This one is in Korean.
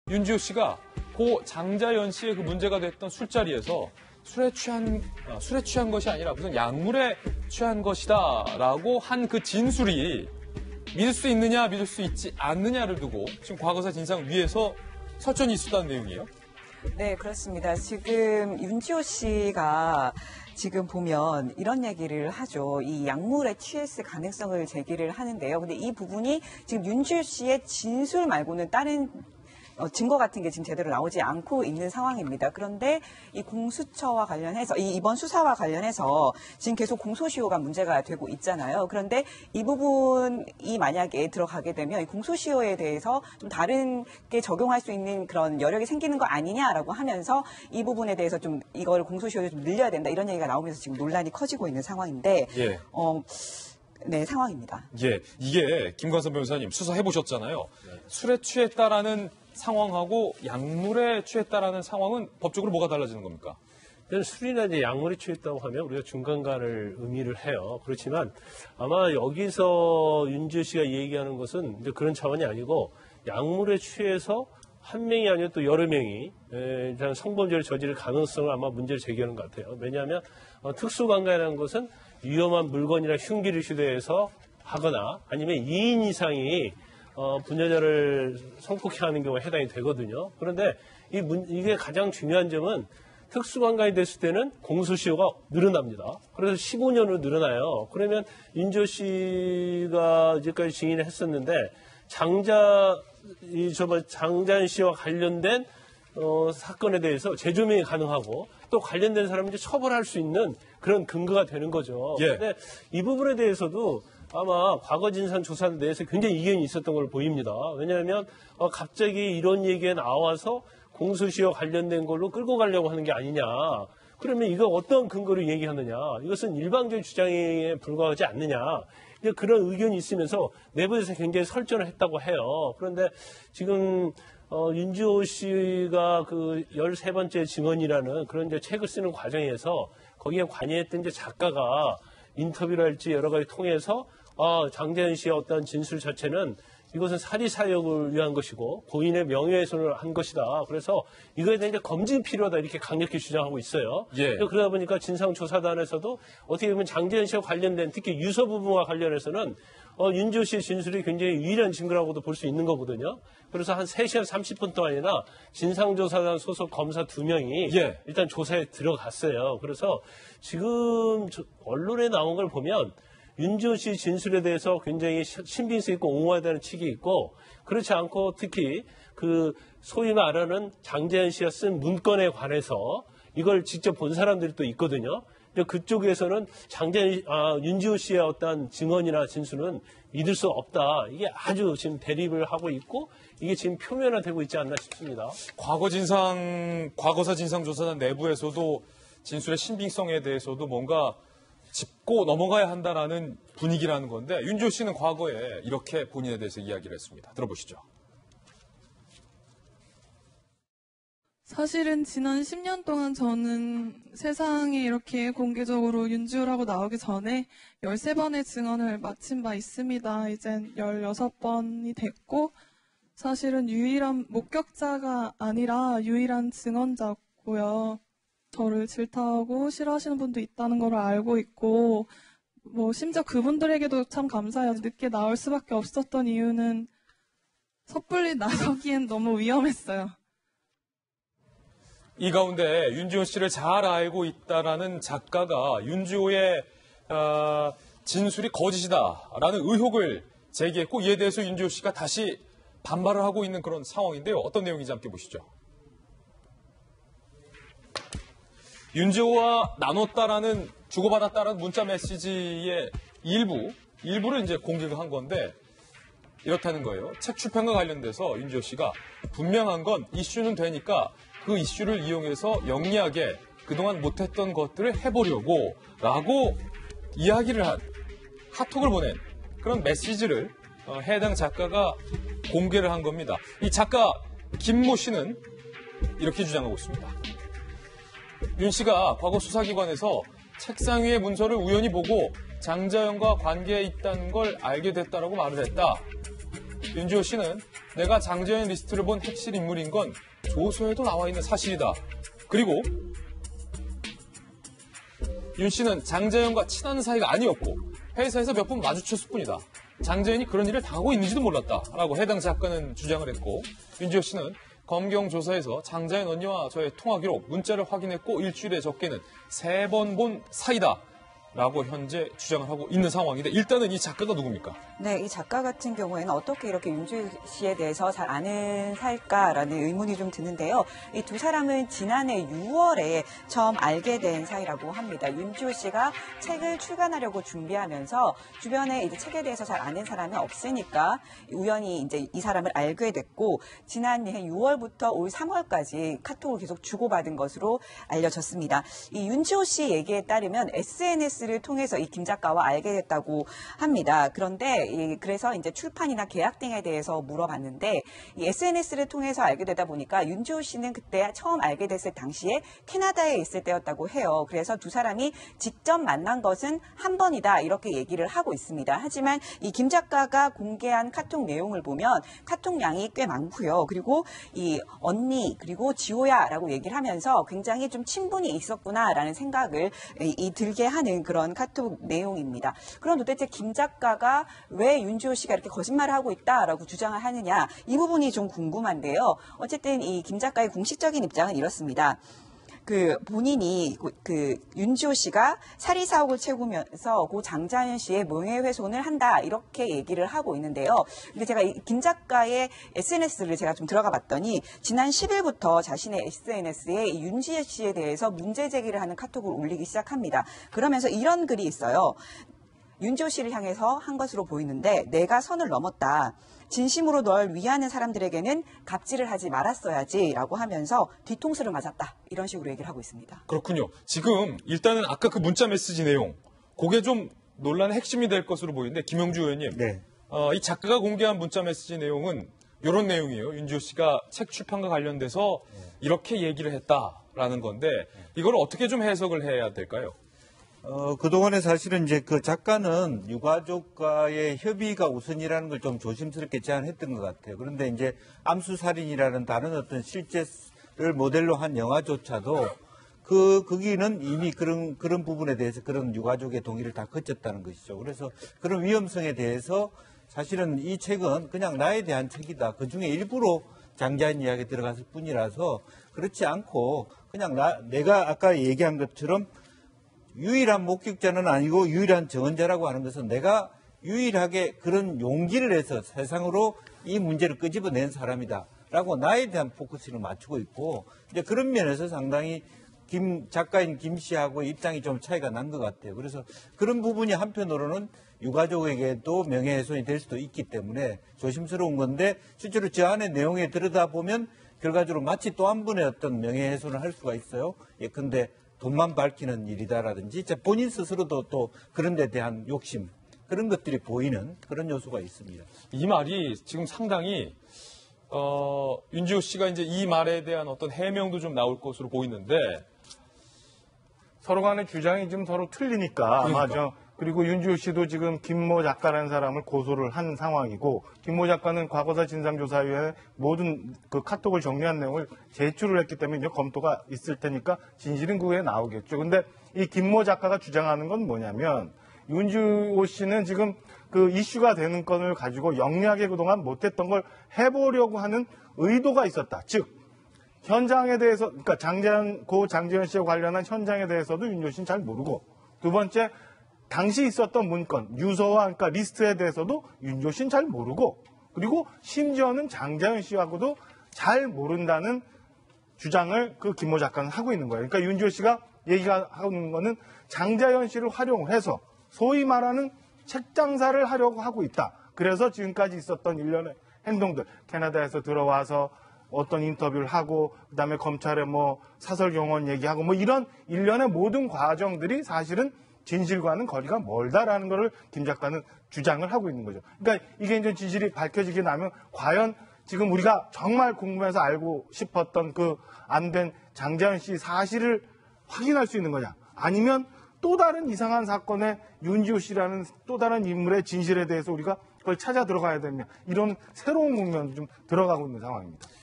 윤지호 씨가 고 장자연 씨의 그 문제가 됐던 술자리에서 술에 취한 것이 아니라 무슨 약물에 취한 것이다라고 한 그 진술이 믿을 수 있느냐 믿을 수 있지 않느냐를 두고 지금 과거사 진상 위에서 설전이 있었다는 내용이에요. 네, 그렇습니다. 지금 윤지호 씨가 지금 보면 이런 얘기를 하죠. 이 약물에 취했을 가능성을 제기를 하는데요. 근데 이 부분이 지금 윤지호 씨의 진술 말고는 다른 증거 같은 게 지금 제대로 나오지 않고 있는 상황입니다. 그런데 이 공수처와 관련해서 이번 수사와 관련해서 지금 계속 공소시효가 문제가 되고 있잖아요. 그런데 이 부분이 만약에 들어가게 되면 이 공소시효에 대해서 좀 다른 게 적용할 수 있는 그런 여력이 생기는 거 아니냐라고 하면서 이 부분에 대해서 좀 이걸 공소시효를 좀 늘려야 된다 이런 얘기가 나오면서 지금 논란이 커지고 있는 상황인데 네, 상황입니다. 예, 이게 김관선 변호사님 수사해 보셨잖아요. 술에 취했다라는 상황하고 약물에 취했다라는 상황은 법적으로 뭐가 달라지는 겁니까? 술이나 이제 약물에 취했다고 하면 우리가 중간간을 의미를 해요. 그렇지만 아마 여기서 윤지호 씨가 얘기하는 것은 이제 그런 차원이 아니고 약물에 취해서 한 명이 아니라 또 여러 명이 성범죄를 저지를 가능성을 아마 문제를 제기하는 것 같아요. 왜냐하면 특수강간이라는 것은 위험한 물건이나 흉기를 시도해서 하거나 아니면 2인 이상이 분여자를 성폭행하는 경우에 해당이 되거든요. 그런데 이게 가장 중요한 점은 특수강간이 됐을 때는 공소시효가 늘어납니다. 그래서 15년으로 늘어나요. 그러면 윤지호 씨가 이제까지 증인을 했었는데 장자연 씨와 관련된 사건에 대해서 재조명이 가능하고 또 관련된 사람을 이제 처벌할 수 있는 그런 근거가 되는 거죠. 예. 그런데 이 부분에 대해서도 아마 과거 진상 조사 내에서 굉장히 이견이 있었던 걸로 보입니다. 왜냐하면 갑자기 이런 얘기가 나와서 공소시효 관련된 걸로 끌고 가려고 하는 게 아니냐. 그러면 이거 어떤 근거로 얘기하느냐. 이것은 일방적인 주장에 불과하지 않느냐. 이제 그런 의견이 있으면서 내부에서 굉장히 설전을 했다고 해요. 그런데 지금 윤지호 씨가 그 13번째 증언이라는 그런 이제 책을 쓰는 과정에서 거기에 관여했던 이제 작가가 인터뷰를 할지 여러 가지 통해서 장자연 씨의 어떤 진술 자체는 이것은 사리사욕을 위한 것이고 고인의 명예훼손을 한 것이다. 그래서 이거에 대한 이제 검증이 필요하다 이렇게 강력히 주장하고 있어요. 예. 그러다 보니까 진상조사단에서도 어떻게 보면 장자연 씨와 관련된 특히 유서 부분과 관련해서는 윤지호 씨의 진술이 굉장히 유일한 증거라고도 볼 수 있는 거거든요. 그래서 한 3시간 30분 동안이나 진상조사단 소속 검사 2명이 예. 일단 조사에 들어갔어요. 그래서 지금 언론에 나온 걸 보면 윤지호 씨 진술에 대해서 굉장히 신빙성 있고 옹호하다는 측이 있고 그렇지 않고 특히 그 소위 말하는 장자연 씨가 쓴 문건에 관해서 이걸 직접 본 사람들이 또 있거든요. 그쪽에서는 윤지호 씨의 어떤 증언이나 진술은 믿을 수 없다. 이게 아주 지금 대립을 하고 있고 이게 지금 표면화되고 있지 않나 싶습니다. 과거사 진상조사단 내부에서도 진술의 신빙성에 대해서도 뭔가 짚고 넘어가야 한다라는 분위기라는 건데 윤지호 씨는 과거에 이렇게 본인에 대해서 이야기를 했습니다. 들어보시죠. 사실은 지난 10년 동안 저는 세상에 이렇게 공개적으로 윤지호라고 나오기 전에 13번의 증언을 마친 바 있습니다. 이젠 16번이 됐고 사실은 유일한 목격자가 아니라 유일한 증언자고요. 저를 질타하고 싫어하시는 분도 있다는 걸 알고 있고 심지어 그분들에게도 참 감사해요. 늦게 나올 수밖에 없었던 이유는 섣불리 나서기엔 너무 위험했어요. 이 가운데 윤지호 씨를 잘 알고 있다라는 작가가 윤지호의 진술이 거짓이다라는 의혹을 제기했고 이에 대해서 윤지호 씨가 다시 반발을 하고 있는 그런 상황인데요. 어떤 내용인지 함께 보시죠. 윤지호와 나눴다라는 주고받았다라는 문자 메시지의 일부를 이제 공개를 한 건데 이렇다는 거예요. 책 출판과 관련돼서 윤지호 씨가 분명한 건 이슈는 되니까 그 이슈를 이용해서 영리하게 그동안 못했던 것들을 해보려고 라고 이야기를 한 카톡을 보낸 그런 메시지를 해당 작가가 공개를 한 겁니다. 이 작가 김모 씨는 이렇게 주장하고 있습니다. 윤 씨가 과거 수사기관에서 책상 위의 문서를 우연히 보고 장자연과 관계에 있다는 걸 알게 됐다라고 말을 했다. 윤지호 씨는 내가 장재현 리스트를 본 핵심 인물인 건 조서에도 나와 있는 사실이다. 그리고 윤 씨는 장재현과 친한 사이가 아니었고 회사에서 몇 번 마주쳤을 뿐이다. 장재현이 그런 일을 당하고 있는지도 몰랐다라고 해당 작가는 주장을 했고, 윤지호 씨는 검경 조사에서 장재현 언니와 저의 통화 기록, 문자를 확인했고 일주일에 적게는 3번 본 사이다. 라고 현재 주장을 하고 있는 상황인데, 일단은 이 작가가 누굽니까? 네, 이 작가 같은 경우에는 어떻게 이렇게 윤주호 씨에 대해서 잘 아는 사이일까라는 의문이 좀 드는데요. 이 두 사람은 지난해 6월에 처음 알게 된 사이라고 합니다. 윤주호 씨가 책을 출간하려고 준비하면서 주변에 이제 책에 대해서 잘 아는 사람이 없으니까 우연히 이제 이 사람을 알게 됐고, 지난해 6월부터 올 3월까지 카톡을 계속 주고받은 것으로 알려졌습니다. 이 윤주호 씨 얘기에 따르면 SNS를 통해서 이 김 작가와 알게 됐다고 합니다. 그런데 그래서 이제 출판이나 계약 등에 대해서 물어봤는데, 이 SNS를 통해서 알게 되다 보니까 윤지호 씨는 그때 처음 알게 됐을 당시에 캐나다에 있을 때였다고 해요. 그래서 두 사람이 직접 만난 것은 한 번이다 이렇게 얘기를 하고 있습니다. 하지만 이 김 작가가 공개한 카톡 내용을 보면 카톡량이 꽤 많고요. 그리고 이 언니 그리고 지호야라고 얘기를 하면서 굉장히 좀 친분이 있었구나라는 생각을 들게 하는 그런 카톡 내용입니다. 그럼 도대체 김 작가가 왜 윤지호 씨가 이렇게 거짓말을 하고 있다라고 주장을 하느냐, 이 부분이 좀 궁금한데요. 어쨌든 이 김 작가의 공식적인 입장은 이렇습니다. 본인이 윤지호 씨가 사리 사옥을 채우면서 고 장자연 씨의 명예훼손을 한다 이렇게 얘기를 하고 있는데요. 근데 제가 김 작가의 SNS를 제가 좀 들어가 봤더니 지난 10일부터 자신의 SNS에 윤지호 씨에 대해서 문제 제기를 하는 카톡을 올리기 시작합니다. 그러면서 이런 글이 있어요. 윤지호 씨를 향해서 한 것으로 보이는데 내가 선을 넘었다. 진심으로 널 위하는 사람들에게는 갑질을 하지 말았어야지라고 하면서 뒤통수를 맞았다. 이런 식으로 얘기를 하고 있습니다. 그렇군요. 지금 일단은 아까 그 문자 메시지 내용, 그게 좀 논란의 핵심이 될 것으로 보이는데, 김영주 의원님, 네. 이 작가가 공개한 문자 메시지 내용은 이런 내용이에요. 윤지호 씨가 책 출판과 관련돼서 이렇게 얘기를 했다라는 건데, 이걸 어떻게 좀 해석을 해야 될까요? 그동안에 사실은 이제 그 작가는 유가족과의 협의가 우선이라는 걸 좀 조심스럽게 제안했던 것 같아요. 그런데 이제 암수살인이라는 다른 어떤 실제를 모델로 한 영화조차도 거기는 이미 그런 부분에 대해서 그런 유가족의 동의를 다 거쳤다는 것이죠. 그래서 그런 위험성에 대해서 사실은 이 책은 그냥 나에 대한 책이다. 그 중에 일부러 장자연 이야기 들어갔을 뿐이라서 그렇지 않고 그냥 내가 아까 얘기한 것처럼 유일한 목격자는 아니고 유일한 증언자라고 하는 것은 내가 유일하게 그런 용기를 해서 세상으로 이 문제를 끄집어낸 사람이다라고 나에 대한 포커스를 맞추고 있고, 이제 그런 면에서 상당히 작가인 김 씨하고 입장이 좀 차이가 난 것 같아요. 그래서 그런 부분이 한편으로는 유가족에게도 명예훼손이 될 수도 있기 때문에 조심스러운 건데, 실제로 저 안에 내용에 들여다보면 결과적으로 마치 또 한 번의 어떤 명예훼손을 할 수가 있어요. 예컨대 돈만 밝히는 일이다라든지 본인 스스로도 또 그런 데 대한 욕심, 그런 것들이 보이는 그런 요소가 있습니다. 이 말이 지금 상당히 윤지호 씨가 이제 이 말에 대한 어떤 해명도 좀 나올 것으로 보이는데, 서로 간의 주장이 지금 서로 틀리니까 아마 그리고 윤지호 씨도 지금 김모 작가라는 사람을 고소를 한 상황이고, 김모 작가는 과거사 진상조사위원회 모든 그 카톡을 정리한 내용을 제출을 했기 때문에 이제 검토가 있을 테니까 진실은 그 후에 나오겠죠. 근데 이 김모 작가가 주장하는 건 뭐냐면, 윤지호 씨는 지금 그 이슈가 되는 건을 가지고 영리하게 그동안 못했던 걸 해보려고 하는 의도가 있었다. 즉, 현장에 대해서, 그러니까 고 장재현 씨와 관련한 현장에 대해서도 윤지호 씨는 잘 모르고, 두 번째, 당시 있었던 문건, 유서와 그러니까 리스트에 대해서도 윤지호 씨는 잘 모르고, 그리고 심지어는 장자연 씨하고도 잘 모른다는 주장을 그 김모 작가는 하고 있는 거예요. 그러니까 윤지호 씨가 얘기하고 있는 거는 장자연 씨를 활용을 해서 소위 말하는 책 장사를 하려고 하고 있다. 그래서 지금까지 있었던 일련의 행동들, 캐나다에서 들어와서 어떤 인터뷰를 하고, 그다음에 검찰에 사설 경호원 얘기하고 이런 일련의 모든 과정들이 사실은 진실과는 거리가 멀다라는 것을 김 작가는 주장을 하고 있는 거죠. 그러니까 이게 이제 진실이 밝혀지게 나면 과연 지금 우리가 정말 궁금해서 알고 싶었던 그 안 된 장자연 씨 사실을 확인할 수 있는 거냐? 아니면 또 다른 이상한 사건의 윤지호 씨라는 또 다른 인물의 진실에 대해서 우리가 그걸 찾아 들어가야 되며 이런 새로운 국면도 좀 들어가고 있는 상황입니다.